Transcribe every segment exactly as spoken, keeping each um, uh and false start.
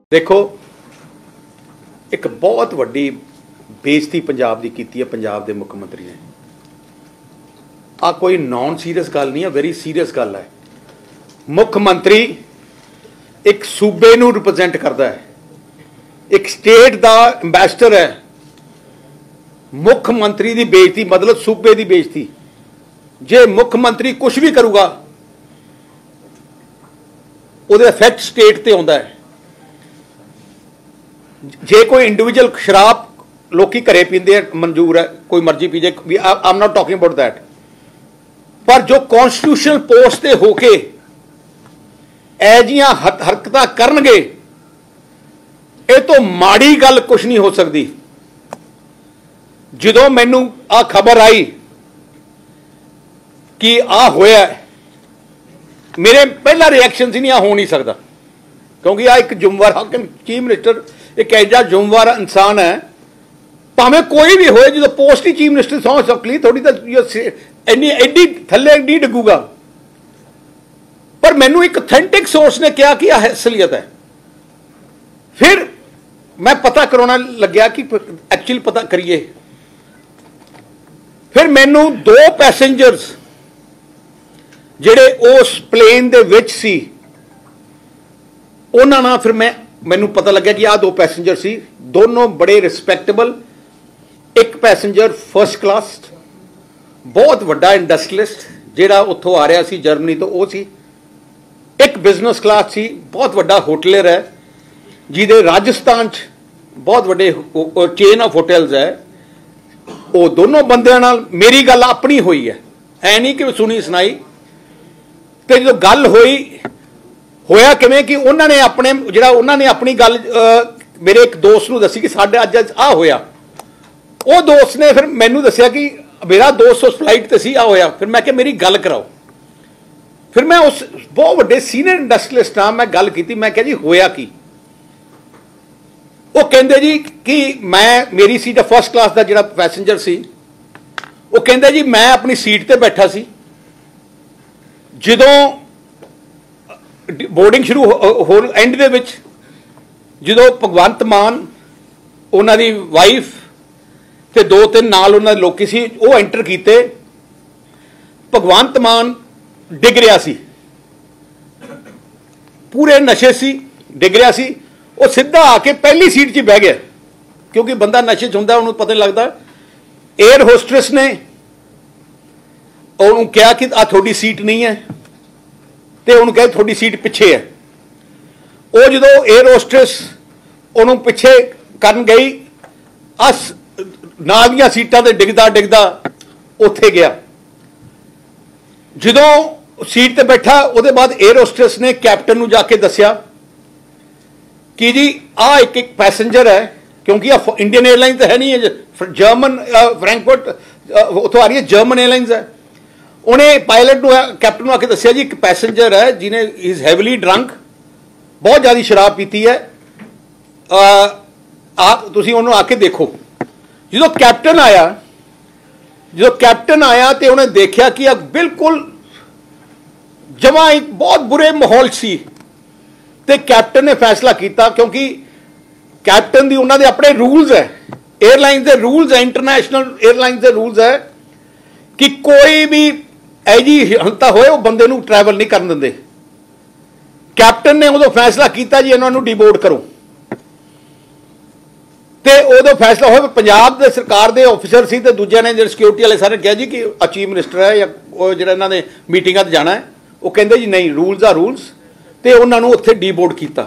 देखो, एक बहुत वड्डी बेइज्जती पंजाब की कीती है पंजाब के मुख्यमंत्री ने। आ कोई नॉन सीरीयस गल नहीं है, वेरी सीरीयस गल है। मुख्यमंत्री एक सूबे नूं रिप्रजेंट करता है, एक स्टेट का अंबैसडर है। मुख्यमंत्री की बेइज्जती मतलब सूबे की बेइज्जती। जे मुख्यमंत्री कुछ भी करूगा उहदा इफैक्ट स्टेट ते आउंदा है। जे कोई इंडिविजुअल शराब लोग घरे पींदे मंजूर है, कोई मर्जी पीजे, I am not talking about that, पर जो कॉन्स्टिट्यूशनल पोस्ट ते होके ऐ जियां हरकतां करनगे, ये तो माड़ी गल कुछ नहीं हो सकती। जदों मैनू आ खबर आई कि आ होया, मेरे पहला रिएक्शन से नहीं आ हो नहीं सकता, क्योंकि आ एक जुम्मेवार हाकिम चीफ मिनिस्टर एक ऐसा जुम्मेवार इंसान है, भावें कोई भी होए, जो पोस्ट ही चीफ मिनिस्टर सौ सकली थोड़ी तो एनी एडी थले एडी डिगूगा। पर मैनू एक ऑथेंटिक सोर्स ने कहा कि यह असलियत है। फिर मैं पता करवाना लग्या कि एक्चुअली पता करिए। फिर मैनू दो पैसेंजर्स जिहड़े उस प्लेन दे विच सी, उन्हां नाल फिर मैं मैनू पता लग्या कि आ दो पैसेंजर सी, दोनों बड़े रिस्पैक्टेबल। एक पैसेंजर फर्स्ट क्लास, बहुत वड्डा इंडस्ट्रीलिस्ट जिहड़ा उत्थों आ रहा सी जर्मनी तो वो सी। एक बिजनेस क्लास सी, बहुत वड्डा होटलर है, जिहदे राजस्थान च बहुत वड्डे चेन ऑफ होटल्स है। वो दोनों बंदियां नाल मेरी गल अपनी हुई है, ऐ नहीं कि सुनी सुनाई। तो जो गल हुई होया किवें कि उन्होंने अपने जिहड़ा उन्होंने अपनी गल मेरे एक दोस्त नूं दसी कि साडे अज आ होया। वो दोस्त ने फिर मैनू दसिया कि मेरा दोस्त उस फ्लाइट ते सी, आ होया। फिर मैं क्या मेरी गल कराओ। फिर मैं उस बहुत वड्डे सीनियर इंडस्ट्रीलिस्ट नाल मैं गल की, मैं क्या जी होया की। वो कहंदे जी कि मैं मेरी सीट फर्स्ट क्लास का जिहड़ा पैसेंजर सी, वो कहंदे जी मैं अपनी सीट ते बैठा सी, जदों बोर्डिंग शुरू हो एंड दे विच जदों भगवंत मान उन्हां दी वाइफ ते दो तीन नाल उन्हां दे लोकी सी, वो एंटर कीते। भगवंत मान डिग रहा सी, पूरे नशे सी, डिग रहा सी। वो सीधा आके पहली सीट च बह गया, क्योंकि बंदा नशे च हुंदा, उन्हें पता नहीं लगता। एयर होस्ट्रेस ने उन्होंने कहा कि आ थोड़ी सीट नहीं है, तो उन्होंने कहा थोड़ी सीट पिछे है। वो जो एयर होस्ट्रेस उन्होंने पिछे करन गई, अस नाल दियां सीटां ते डिगदा डिगदा उत्थे गया। जदों सीट ते बैठा, उसदे बाद एयर होस्ट्रेस ने कैप्टन नूं जाके दस्या कि जी आ एक एक पैसेंजर है, क्योंकि आ इंडियन एयरलाइन तो है नहीं है, जर्मन फ्रैंकफर्ट उतों आ रही है, जर्मन एयरलाइंस है। उन्हें पायलट को कैप्टन आके दसिया जी एक पैसेंजर है जिन्हें इज हैवली ड्रंक, बहुत ज़्यादा शराब पीती है, आप तुसीं उन्होंने आके देखो। जो कैप्टन आया जो कैप्टन आया तो उन्हें देखा कि अब बिल्कुल जमा एक बहुत बुरे माहौल सी। तो कैप्टन ने फैसला किया, क्योंकि कैप्टन दी उन्होंने अपने रूल्स है, एयरलाइंस के रूल्स है, इंटरनेशनल एयरलाइंस के रूल्स है कि कोई भी ऐजी हलता होए वो बंदे नूं ट्रैवल नहीं करन दिंदे। कैप्टन ने उदों फैसला किया जी इन्हों डिबोर्ड करो, तो उदों फैसला हो पंजाब दे सरकार के ऑफिसर सी, ते दूजे ने जो सिक्योरिटी वाले सारे कहा जी कि चीफ मिनिस्टर है या जो इन्होंने मीटिंग जाना है, वो कहते जी नहीं रूल्स आ रूल्स, तो उन्होंने उत्थे डीबोर्ड किया।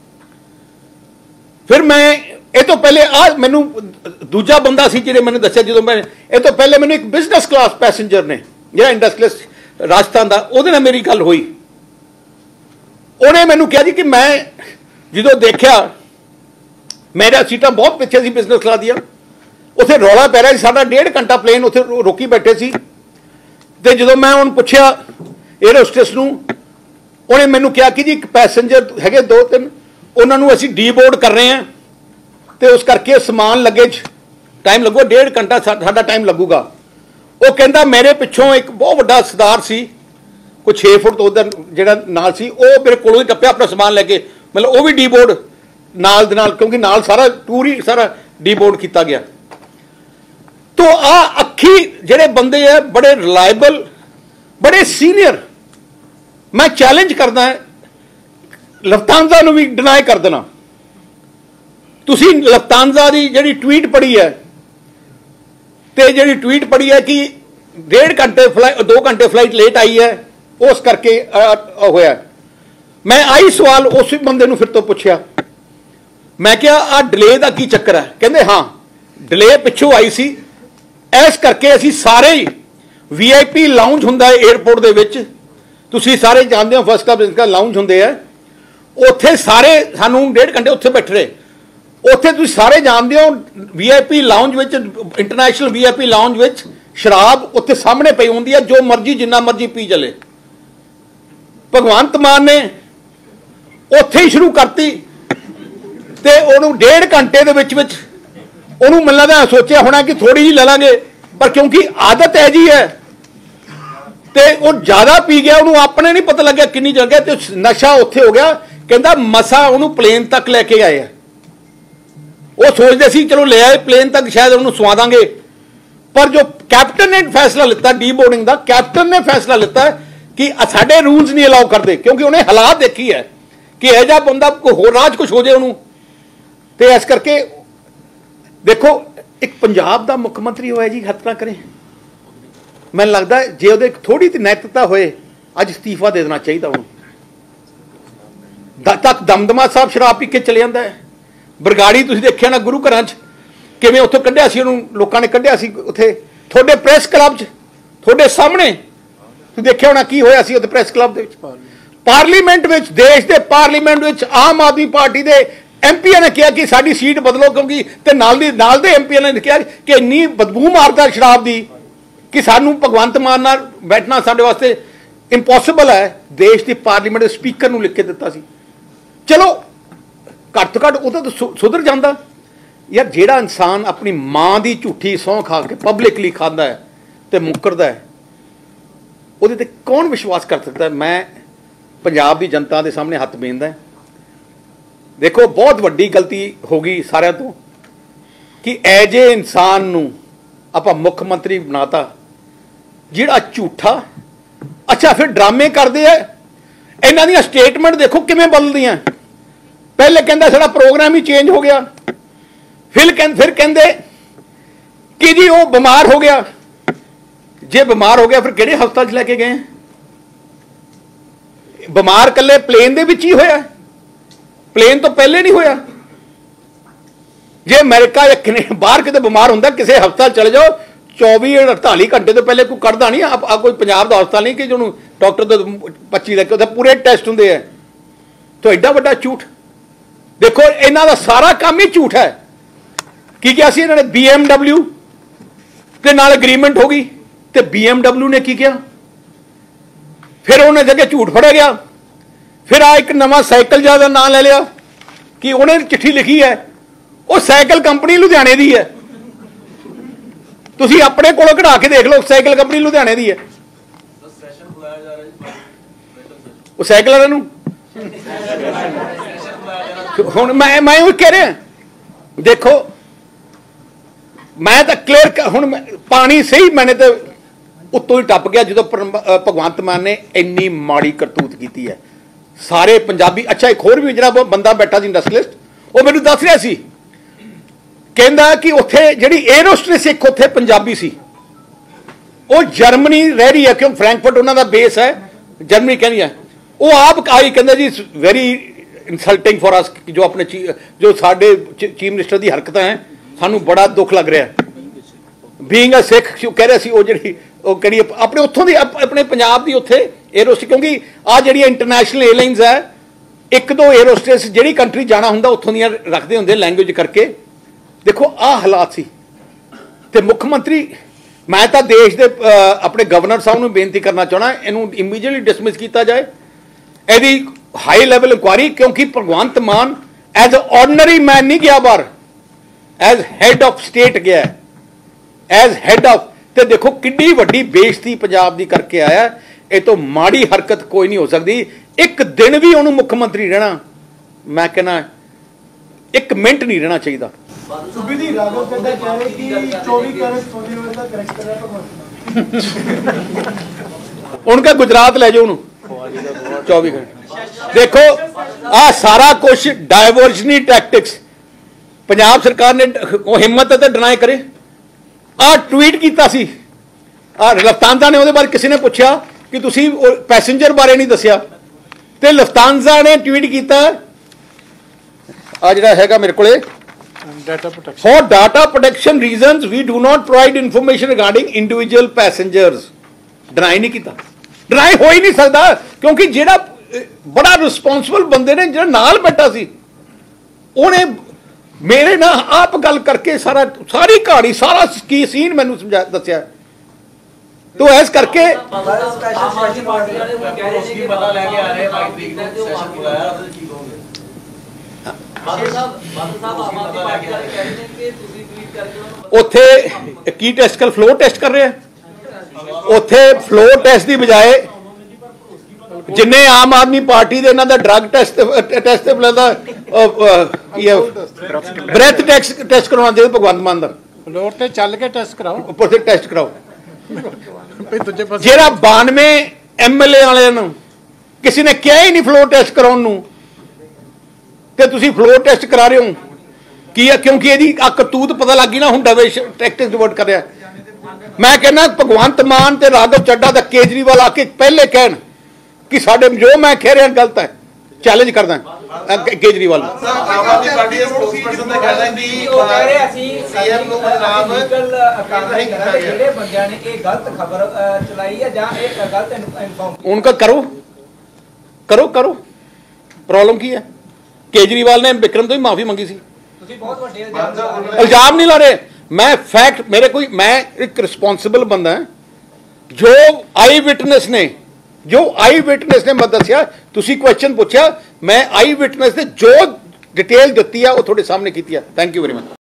फिर मैं ये तो पहले आ मैनू दूजा बंदा सी जिहने मैंने दस्सिया, जो मैं ये तो पहले मैंने एक बिजनेस क्लास पैसेंजर ने जो इंडस्ट्रीलिस्ट राजस्थान का, उहदे नाल मेरी गल हुई। उन्हें मैनू कहा जी कि मैं जो देखा मेरा सीटां बहुत पिछे सी बिजनेस क्लास दियां, उत्थे रौला पै रहा, साडा डेढ़ घंटा प्लेन उत्थे रोकी बैठे सी। ते जो मैं उन्हें पुछया एयर होस्टेस नूं, उन्हें मैनू कहा कि जी एक पैसेंजर है दो तीन, उन्होंने असी डीबोर्ड कर रहे हैं, तो उस करके समान लगेज टाइम लगूगा, डेढ़ घंटा साडा टाइम लगूगा। वो कहता मेरे पिछों एक बहुत वड्डा सरदार सी, कोई छे फुट तो उधर जो नाल सी, वो मेरे को टप्पिया अपना समान लैके, मतलब वो भी डीबोर्ड नाल दे नाल, क्योंकि नाल सारा टूर ही सारा डीबोर्ड किया गया। तो आ अखी जेडे बंदे है बड़े रिलायबल, बड़े सीनियर, मैं चैलेंज करदा लफ्तांजा नूं भी डिनाई कर देना। तुसी लफ्तांजा दी जेड़ी ट्वीट पढ़ी है ते जेड़ी ट्वीट पढ़ी है कि डेढ़ घंटे फ्लाइट दो घंटे फ्लाइट लेट आई है, उस करके होया। मैं आई सवाल उस बंदे नूं फिर तो पूछया, मैं क्या आ डिले का की चक्कर है? कहंदे हाँ डिले पिछों आई सी, इस करके असी सारे ही वी आई पी लाउंज हुंदा है एयरपोर्ट दे विच, तुसी सारे जानते हो first class business class lounge हुंदे है, उत्थे सारे सानू डेढ़ घंटे उत्थे बैठे रहे। उत्थे तुसी सारे जानते हो वी आई पी लाउंज विच, international V I P lounge विच शराब उत्थे सामने पई हुंदी है, जो मर्जी जिन्ना मर्जी पी चले। भगवंत मान ने उत्थे ही शुरू करती ते उन्होंने डेढ़ घंटे दे विच विच उन्होंने मिलना था सोचा होना कि थोड़ी जी ले लांगे, पर क्योंकि आदत है जी है ते वो ज्यादा पी गया, उन्होंने अपने नहीं पता लगे किन्नी जगह ते नशा उत्थे हो गया। कहता मसा उन्होंने प्लेन तक लैके आए हैं, वो सोचते सी चलो ले आए प्लेन तक शायद उन्होंने सुवा देंगे, पर जो कैप्टन ने फैसला लिता डी बोर्डिंग का, कैप्टन ने फैसला लिता कि साडे रूल्स नहीं अलाउ करते, क्योंकि उन्हें हालात देखी है कि यह जा बंदा हो राज कुछ हो जाए उन्होंने। तो इस करके देखो एक पंजाब का मुख्यमंत्री होया जी खतरा करें, मैं लगता है जे उहदे थोड़ी तो नैतिकता होए अज इस्तीफा दे देना चाहिए। उन्होंने तक दमदमा साहब शराब पी के चले जाता है, बरगाड़ी तुसीं देखिया ना गुरु घर किवें उत्थों कढ़िया सी, उहनूं लोकां ने कढ़िया सी उत्थे थोड़े प्रेस क्लब च थोड़े सामने तुसीं देखिया होना की होया सी उत्थे प्रेस क्लब दे विच। पार्लीमेंट विच, देश के पार्लीमेंट विच आम आदमी पार्टी के एम पी ने कहा कि साडी सीट बदलो, क्योंकि ते नाल दी नाल दे एम पी ने कहा कि इन्नी बदबू मारदा शराब दी कि सानू भगवंत मान नाल बैठना साडे वास्ते इंपॉसिबल है। देश की पार्लीमेंट के स्पीकर नूं लिख के दिता सी, चलो घट तो घट वो तो सुधर जाता यार। जेड़ा इंसान अपनी मां की झूठी सौं खा के पब्लिकली खाता है तो मुकरदा है, उहदे ते कौन विश्वास कर सकता है? मैं पंजाब की जनता के सामने हथ बेनदा है, देखो बहुत वड्डी गलती हो गई सारे तो कि एज ए इंसान नूं आपां मुख मंत्री बनाता जिहड़ा झूठा। अच्छा फिर ड्रामे करते हैं, इन्हां दी स्टेटमेंट देखो किवें बदलदियां। पहले कहंदा साडा प्रोग्राम ही चेंज हो गया, फिर कह फिर कहंदे कि जी वो बीमार हो गया। जे बीमार हो गया फिर किहड़े हस्पताल च लैके गए? बीमार कल्ले प्लेन दे विच ही होया, प्लेन तो पहले नहीं होया। जे अमेरिका या कनेडा बाहर किते बीमार हुंदा किसी हस्पताल चले जाओ, चौबी अड़ताली घंटे तो पहले कोई करता नहीं। आप कोई पंजाब का हस्पताल नहीं कि जो डॉक्टर तो पच्ची लगे उत्थे पूरे टेस्ट होंगे है। तो एडा वड्डा झूठ देखो, इन्हां दा सारा काम ही झूठ है। की क्या सी इन्होंने बी एम डबल्यू के नाल एग्रीमेंट हो गई, तो बी एम डबल्यू ने की किया, फिर उन्हें जगह झूठ फड़िया गया। फिर आ एक नवा साइकिल ज्यादा नाम ले लिया कि उन्हें चिट्ठी लिखी है, वो साइकिल कंपनी लुधियाने की है। तुसी अपने कोलों कढ़ा के देख लो, साइकिल कंपनी लुधियाने की है। वो साइकिल वाले नूं हुण मैं मैं वो कह रहा देखो, मैं तो क्लियर हुण पानी सही मैंने तो उत्तों ही टप गया जो भगवंत मान ने इन्नी माड़ी करतूत की है सारे पंजाबी। अच्छा एक होर भी जो बंदा बैठा सी इंडस्ट्रीलिस्ट, वो मैनूं दस रहा सी, कहंदा कि उत्थे जिहड़ी एयर होस्टेस एक उत्थे पंजाबी सी, वो जर्मनी रह रही है, क्यों फ्रैंकफर्ट उन्हां दा बेस है, जर्मनी कहनी है। वो आप आई कहंदा जी वेरी इंसल्टिंग फॉर अस, जो अपने जो साडे चीफ मिनिस्टर की हरकत हैं सानू बड़ा दुख लग रहा है। बीइंग अ सिख कह रहे सी वो जी कड़ी अपने उत्थों की अपने पंजाब की उत्थे एयर होस्टेस, क्योंकि आ जी इंटरनेशनल एयरलाइनस है, एक दो एयर होस्टेस जी कंट्री जाना होंगे उत्थों दियां रखते होंगे लैंग्वेज करके। देखो आ हालात सी ते मुख्यमंत्री, मैं तो देश के अपने गवर्नर साहब को बेनती करना चाहना इनू इमीजिएटली डिसमिस किया जाए, यदि हाई लैवल इंक्वायरी, क्योंकि भगवंत मान एज ऑर्डनरी मैन नहीं गया बाहर, एज हैड ऑफ स्टेट गया, एज हैड ऑफ। तो देखो किड्डी वड्डी बेइज्जती पंजाब की करके आया, ये तो माड़ी हरकत कोई नहीं हो सकती। एक दिन भी उन्होंने मुख्यमंत्री रहना, मैं कहना एक मिनट नहीं रहना चाहिए। सुबीदी राघव चड्ढा कह रहे कि चौबीस कैरेट सोने वाले का करेक्टर है भगवंत। उनका गुजरात ले जाओ चौबीस कैरेट। देखो आ सारा कुछ डायवर्जनी टैक्टिक्स पंजाब सरकार ने हिम्मत है तो डिनाई करे। आ ट्वीट किया सी आ लफ्तांजा ने, बारे किसी ने पूछा कि तुसी पैसेंजर बारे नहीं दसिया, तो लफ्तांजा ने ट्वीट किया आ जिहड़ा हैगा मेरे को for data protection reason we do not provide information regarding individual passengers. Deny नहीं किया, डिनाई हो ही नहीं सकता क्योंकि जिहड़ा बड़ा रिस्पॉन्सिबल बंदे ने जिहड़ा नाल बैठा सी उन्हें मेरे ना आप गल करके सारा सारी कहानी सारा की सीन मैनू समझा दसिया। तो इस करके ਉੱਥੇ ਕੀ ਟੈਸਟ ਕਰ ਫਲੋ ਟੈਸਟ ਕਰ ਰਹੇ ਆ। ਉੱਥੇ ਫਲੋ ਟੈਸਟ ਦੀ ਬਜਾਏ ਜਿੰਨੇ ਆਮ ਆਦਮੀ ਪਾਰਟੀ ਦੇ ਇਹਨਾਂ ਦਾ ਡਰੱਗ ਟੈਸਟ ਟੈਸਟ ਤੇ ਬਲਦਾ ਕੀ ਹੈ ਬ੍ਰੈਥ ਟੈਸਟ ਟੈਸਟ ਕਰਵਾਉਣਾ ਚਾਹੀਦਾ ਭਗਵੰਤ ਮਾਨ ਦਾ। ਫਲੋਰ ਤੇ ਚੱਲ ਕੇ ਟੈਸਟ ਕਰਾਓ, ਉੱਪਰ ਤੇ ਟੈਸਟ ਕਰਾਓ। ਜਿਹੜਾ ਬਾਨਵੇਂ ਐਮਐਲਏ ਵਾਲਿਆਂ ਨੂੰ ਕਿਸੇ ਨੇ ਕਿਹਾ ਹੀ ਨਹੀਂ ਫਲੋ ਟੈਸਟ ਕਰਾਉਣ ਨੂੰ, ਤੇ ਤੁਸੀਂ ਫਲੋ ਟੈਸਟ ਕਰਾ ਰਹੇ ਹੋ ਕੀ ਹੈ? ਕਿਉਂਕਿ ਇਹਦੀ ਆ ਕਰਤੂਤ ਪਤਾ ਲੱਗ ਗਈ ਨਾ, ਹੁਣ ਡਵੇ ਟੈਕਟਿਕ ਡਿਵਰਟ ਕਰ ਰਿਹਾ। ਮੈਂ ਕਹਿੰਦਾ ਭਗਵੰਤ ਮਾਨ ਤੇ ਰਾਘਵ ਚੱਡਾ ਦਾ ਕੇਜਰੀਵਾਲ ਆ ਕੇ ਪਹਿਲੇ ਕਹਿਣ ਕਿ ਸਾਡੇ ਜੋ ਮੈਂ ਕਹਿ ਰਿਹਾ ਗਲਤ ਹੈ। ਚੈਲੰਜ ਕਰਦਾ ਕੇਜਰੀਵਾਲ ਨੂੰ। ਆਮ ਆਦਮੀ ਪਾਰਟੀ ਦੇ ਸਪੋਕਸਪਰਸਨ ਨੇ ਕਹਿਆ ਕਿ ਉਹ ਕਹਿ ਰਹੇ ਅਸੀਂ ਸੀਐਮ ਨੂੰ ਬਦਨਾਮ ਨਹੀਂ ਕੀਤਾ ਗਿਆ। ਜਿਹੜੇ ਬੰਦਿਆਂ ਨੇ ਇਹ ਗਲਤ ਖਬਰ ਚਲਾਈ ਹੈ ਜਾਂ ਇਹ ਗਲਤ ਇਨਫੋਰਮ उनका करो करो करो प्रॉब्लम की है? केजरीवाल ने विक्रम तो ही माफी मंगी सी। इल्जाम नहीं ला रहे, मैं फैक्ट मेरे कोई मैं एक रिस्पॉन्सिबल बंदा है। जो आई विटनेस ने जो आई विटनेस ने मैं दसिया, तुसी क्वेश्चन पूछा, मैं आई विटनेस ने जो डिटेल दी है वो थोड़े सामने की है। Thank you very much.